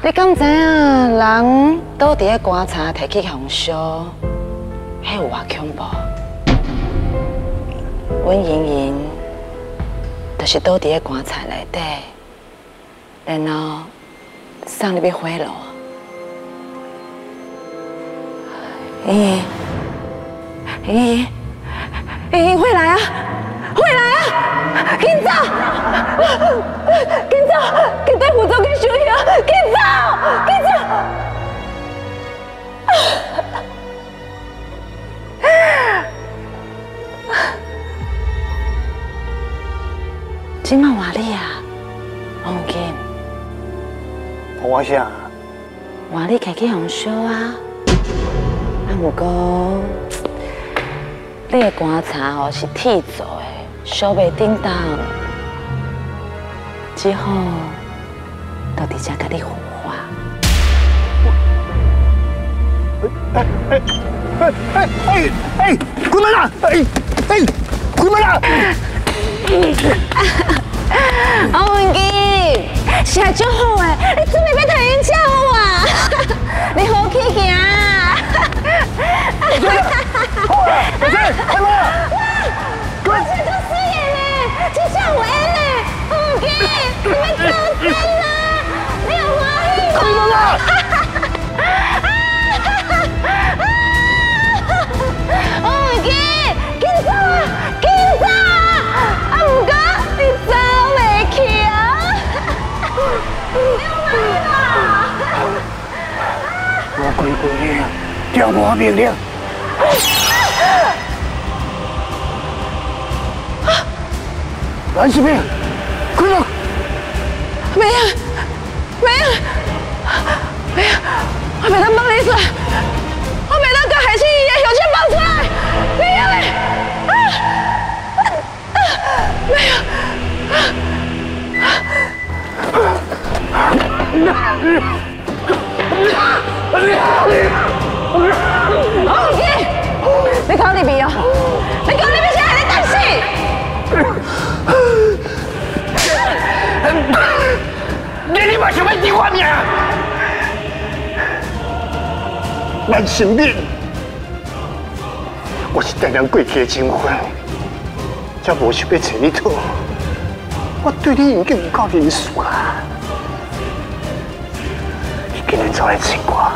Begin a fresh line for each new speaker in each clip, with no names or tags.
你敢知影人倒伫咧棺材摕去红烧，迄有偌恐怖？阮莹莹就是倒伫咧棺材内底，然后送入去火炉。莹莹，莹莹，回来啊！回来啊！紧走！紧走！去带副总去收药！紧走！紧走！今晚换你啊，王金。
我啥？
换你开去红烧啊！不过，你的棺材哦是铁做的，烧袂叮当，只好到底遮甲你火化。
关门啦！关门啦！
王文基，是足好诶，你准备要提因车好啊？你好起行。
好了，快去，开门！
我这个事业呢，这下有缘呢，王文基，你们走先啦，你有欢喜吗？
开门啦！
王文基，紧走啊，紧走啊！啊，不过你走袂去啊！
我规日听我命令。蓝士兵，快点！
没有，我袂当放你出来，我袂当甲海星爷爷有钱放出来，没有嘞，没有。王基，你搞你鼻哦！你搞你鼻现在在等死！
你嘛想要救我命？蓝心敏，我是带人过去的情分，才无想要找你讨。我对你已经有够认输啊！你今日走来找我。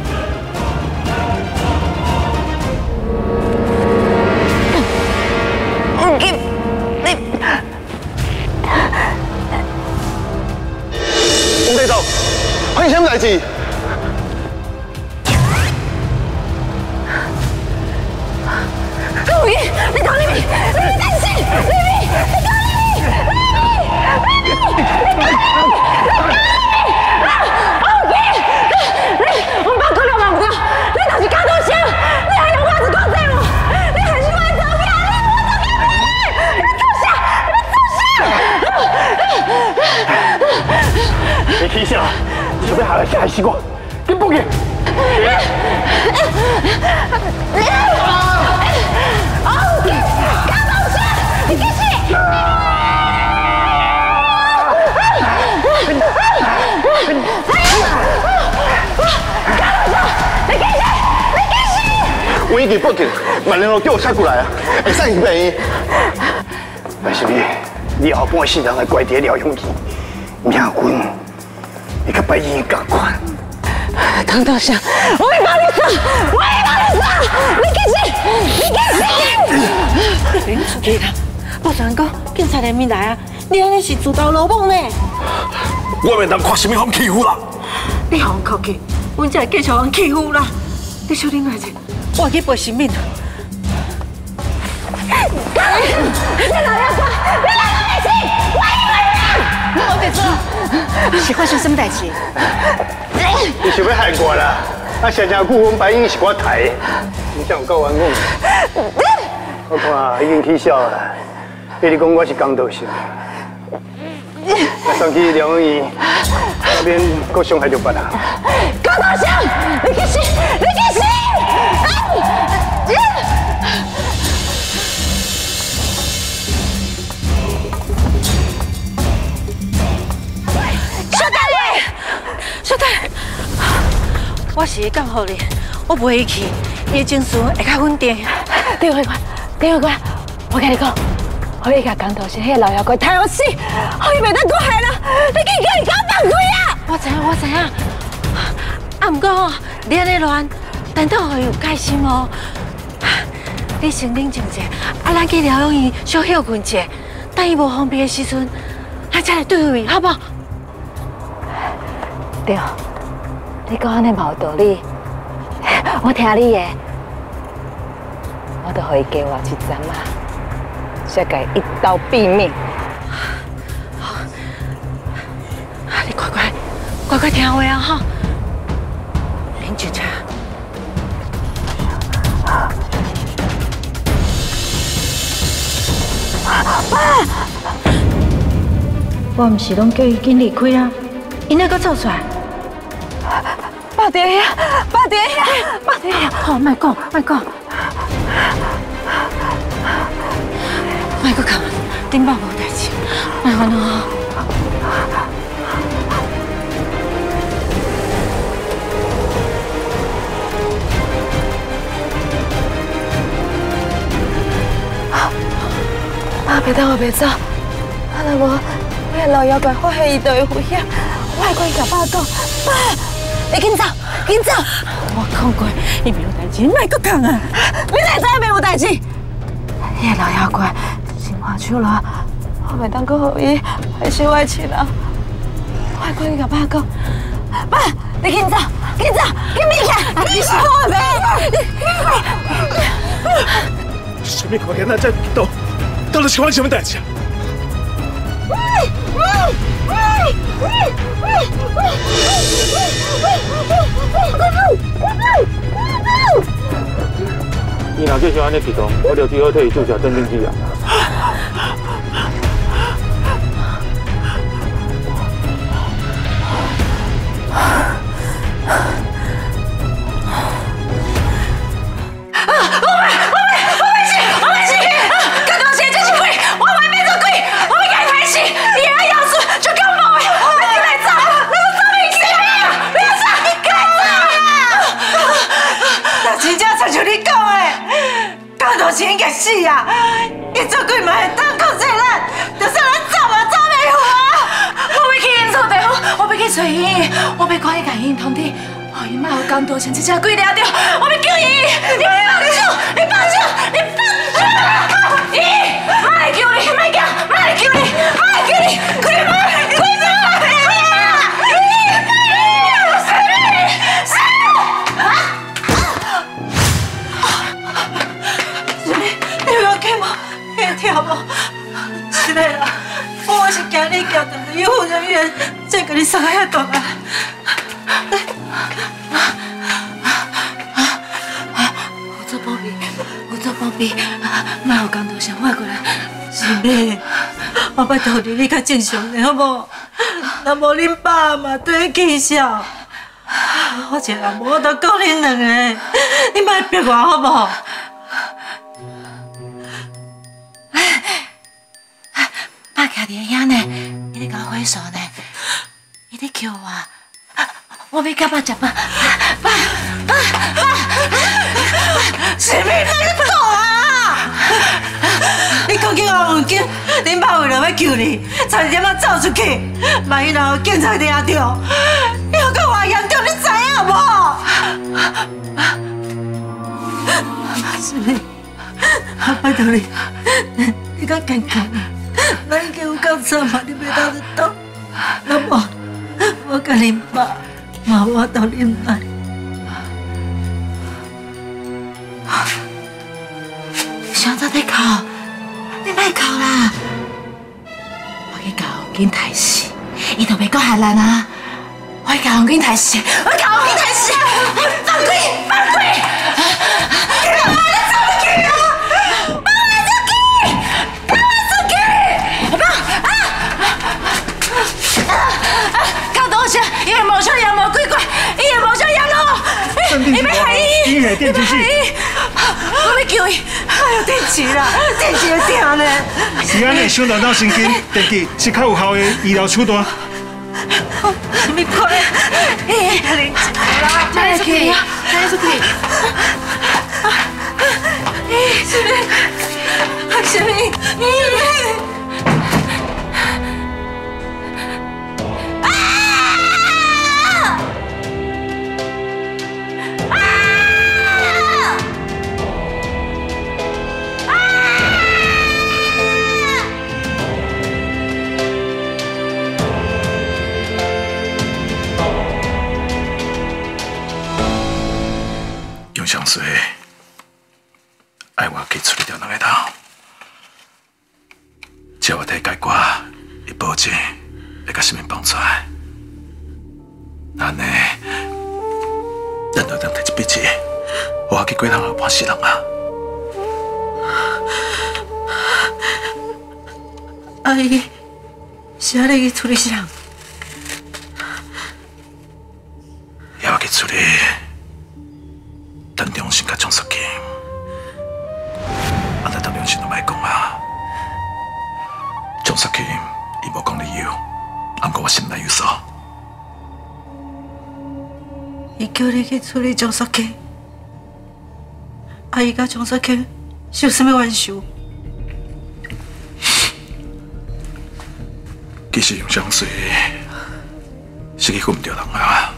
吴队长，发生什么代志？
陆毅，你搞你咪，你担心，你咪，你搞你咪，我把狗粮忘不掉，你就是假多少？你还用袜子挂在我？你还是我的走开，我走开不来！你坐下，
你起啥？想要下来吓死我？紧报警！你继续！我已经报警，万人都叫我杀过来啊！会使去病院。但是你后半世人的乖爹疗养期，命运会甲别人同款。
唐道祥，我会帮你杀，我会帮你杀！你继续！
你啦，报上讲警察连面来啊！你安尼是自投罗网呢？
我袂当看什么人欺负啦！
你互人扣去，阮才会继续人欺负啦！你小忍耐者，我去陪性命。
你哪要抓？你哪个没事？我一个人。
我得做，是发生什么代志？
你想要害我啦？啊，常常顾问白英是我抬的，你才有够冤枉。我看已经起笑了，你讲我是江道生，送去疗养院，免搁伤害到别人。
江道祥，你继续，你继续！
小弟，我是讲好你，我袂伊去，伊情绪会较稳定。
丁慧官，我跟你讲，我已甲江头先迄个老妖怪太好死，我伊袂当过海了，你紧叫伊甲我放开啊！
我知影。啊，毋过吼，你安尼乱，等到互伊有戒心哦。你先冷静者，啊，咱去疗养院小休困者，等伊无方便的时阵，咱才来对付伊，好不好？
对，你讲安尼嘛有道理，我听你的，我就互伊加我一针啊，才甲伊一刀毙命。
好，你乖听话啊，哈，冷静者。
爸，
我毋是拢叫伊紧离开啊，伊哪个走出来？
爸伫遐，
好，莫讲，莫搁讲，顶爸无代志，莫安怎？
爸别等我别走，啊若无，迄个老妖怪发现伊就会危险，我会赶紧甲爸讲，爸，你紧走。
我讲过，伊没有代志，你莫搁讲啊！
你哪知影没有代志？迄个老妖怪真怕手了，我袂当搁互伊害死我的亲人。我会赶紧甲爸讲，爸，你紧走，紧避开！你是我的
什么快点来这到底是发生什么代志啊？
伊若继续安尼激动，我就只好替伊注射镇定剂啊。
是应该死啊！伊做鬼嘛会当控制咱，就算咱走嘛走袂赴啊！我要去因厝地方，我要去找伊，我要赶紧甲伊通知，让伊莫有江道像这只鬼抓着，我要救伊！你放手！伊！莫来救你！莫惊！莫来救你！快走！跳无，是的啦，我是惊你叫到医护人员，才给你伤遐大啊！有做保庇，莫有工作上换过来。是的，我拜托你较正常的好无？若无恁爸嘛对气笑，我一个人无法度顾恁两个，你莫逼我好无？爸徛伫遐呢，伊咧甲我挥手呢，伊咧叫我，我要甲爸食饭。爸，是咪那个狗啊？你赶紧往紧，恁爸为了要救你，差点仔走出去，万一若有警察抓到，又搁偌严重，你知影无？是咪？拜托你，你较健康。咱已经有够早嘛，你袂当得到，那无我甲恁爸嘛我到恁来。想在在哭，你莫哭啦！我去甲黄金抬死，伊就袂搁害咱啊！我去甲黄金抬死，放开！伊的无笑也无鬼怪，伊的无笑也路，伊要害伊，
伊系电击器，
我要救伊，哎呦，电击啦，电击会疼呢。
是安尼，伤到脑神经，电击是较有效的医疗手段。
什么鬼？
相随，爱我去处理掉两个头，只要我替解决，伊保证会甲性命放出来。安尼，咱就当摕一笔钱，我去过人后半世人啊。
阿姨，是安尼去处理啥？
要我去处理陈忠信甲钟淑琴，咱陈忠信都莫讲啊。钟淑琴伊无讲理由，不过我心内有数。
伊叫你去处理钟淑琴，阿姨甲钟淑琴是有啥物冤仇？
其实用相随是去混着人啊。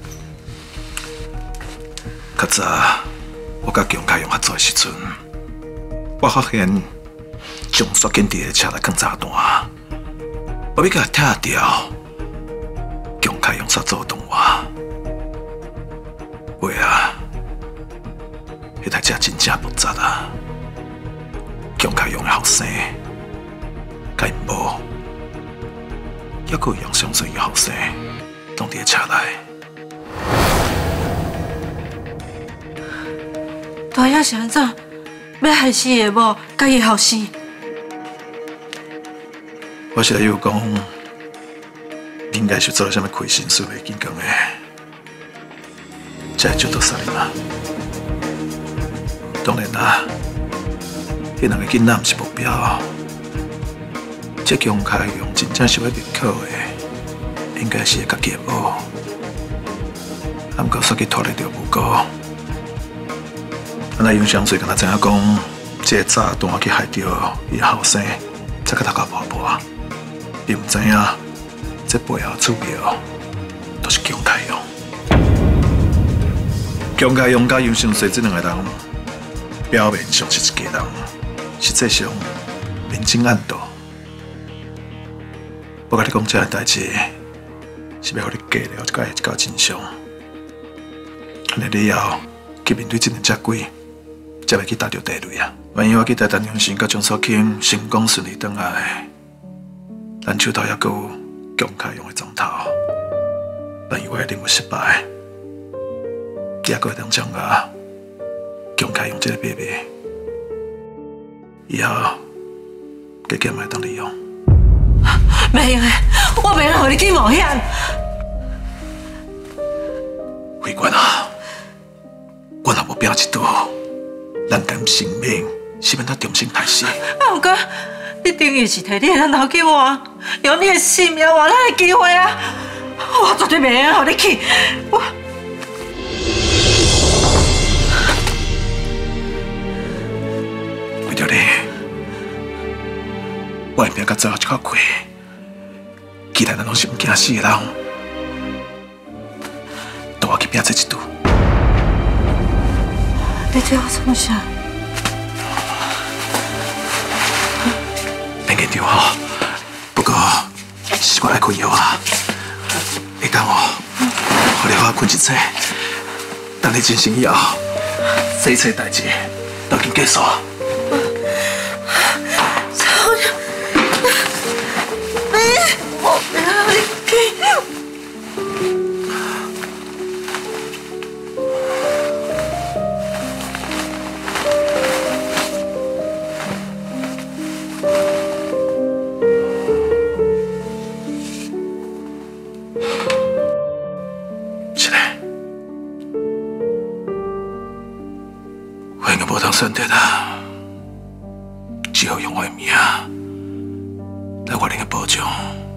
较早我甲姜开勇合作的时阵，我发现钟淑琴伫个车内放炸弹，我要甲他拆掉，姜开勇煞阻挡我。喂啊，迄台车真正复杂啊！姜开勇的后生，甲因某，还佫有杨相随的后生，拢伫个车内。
大爷是安怎要害死伊的某，甲伊后生？
我是来有讲，你应该是做了什么亏心事袂见讲的，才会招到杀人啊！当然啦，迄两个囡仔毋是目标，这姜开勇真正是要入口的，应该是家己的某，不过煞去拖累着无辜。咱杨相随敢若知影讲，这个炸弹去害着伊后生，才甲头壳破破。伊毋知影，这背后主要都是姜开勇。姜开勇甲杨相随这两个人，表面上是一家人，实际上明争暗斗。我甲你讲这件代志，是要互你解了一个真相。安尼你后去面对这两只鬼。才会去达到地雷啊！万一我去带陈永信甲钟淑琴成功顺利回来，咱手头还阁有姜开勇的状头。万一我的任务失败，也阁会当掌握姜开勇这个秘密，以后加减会当利用。
袂用的，我袂让你去冒险。
慧官啊，我若无拼一赌。咱甘性命是免他重新开始。
不过，你等于是摕你的人头给我，用你的性命换咱的机会啊！我绝对袂用让你去。
为着你，我会拼到最后一口气。其他人拢是唔惊死的人，带我去拼这一赌。
你对我创啥？
免紧张吼，不过是我爱困药啊。你等我，互你好好困一切。等你进行以后，这一切代志都已经结束。
我袂让你去。选择啦，只好用我的命来换你的保障。